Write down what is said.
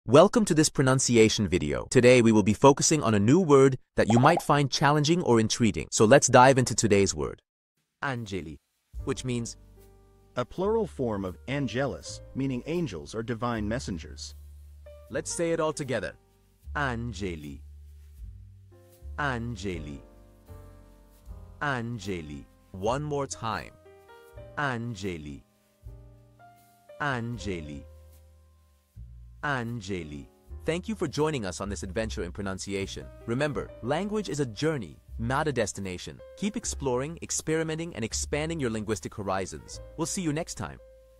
Welcome to this pronunciation video. Today we will be focusing on a new word that you might find challenging or intriguing. So let's dive into today's word. Angeli, which means a plural form of Angelus, meaning angels or divine messengers. let's say it all together. Angeli. Angeli. Angeli. One more time. Angeli. Angeli. Angeli. Thank you for joining us on this adventure in pronunciation. Remember, language is a journey, not a destination. Keep exploring, experimenting, and expanding your linguistic horizons. We'll see you next time.